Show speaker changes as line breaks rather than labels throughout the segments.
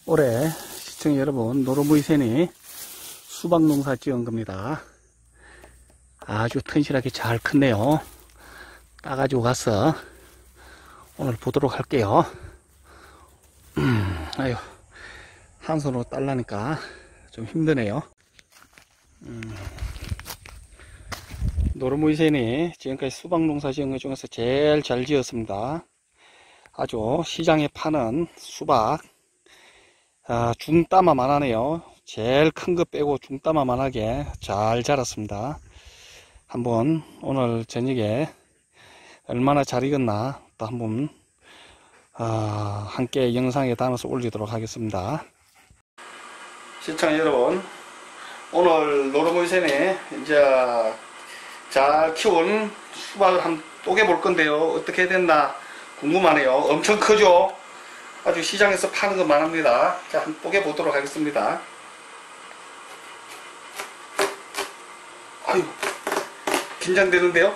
올해 시청자 여러분, 노르무이센이 수박 농사 지은 겁니다. 아주 튼실하게 잘 컸네요. 따가지고 가서 오늘 보도록 할게요. 아유, 한 손으로 딸라니까 좀 힘드네요. 노르무이센이 지금까지 수박 농사 지은 것 중에서 제일 잘 지었습니다. 아주 시장에 파는 수박 중따마만 하네요. 제일 큰 거 빼고 중따마만 하게 잘 자랐습니다. 한번 오늘 저녁에 얼마나 잘 익었나 또 한번 함께 영상에 담아서 올리도록 하겠습니다. 시청자 여러분, 오늘 노르무이센에 이제 잘 키운 수박을 한번 쪼개 볼 건데요. 어떻게 됐나 궁금하네요. 엄청 크죠? 아주 시장에서 파는 것만 합니다. 자, 한번 쪼개 보도록 하겠습니다. 아유, 긴장되는데요?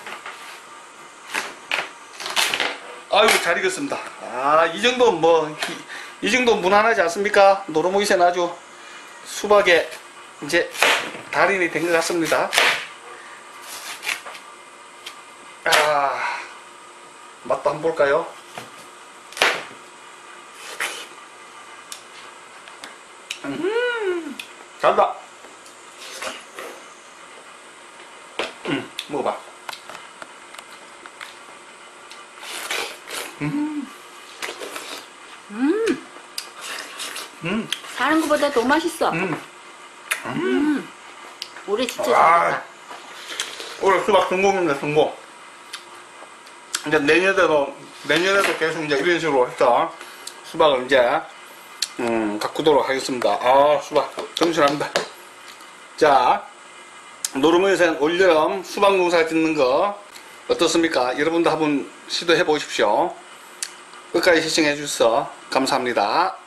아유, 잘 익었습니다. 이 정도는 이 정도 무난하지 않습니까? 노르무이센 아주 수박에 이제 달인이 된 것 같습니다. 맛도 한번 볼까요? 잘다. 먹어봐.
다른 것보다 더 맛있어. 올해 진짜 잘했다.
올해 수박 성공입니다. 성공. 이제 내년에도 계속 이제 이런 식으로 해서 수박을 이제 가꾸도록 하겠습니다. 수박 정신합니다. 자, 노르무이센 올여름 수박 농사 짓는 거 어떻습니까? 여러분도 한번 시도해 보십시오. 끝까지 시청해 주셔서 감사합니다.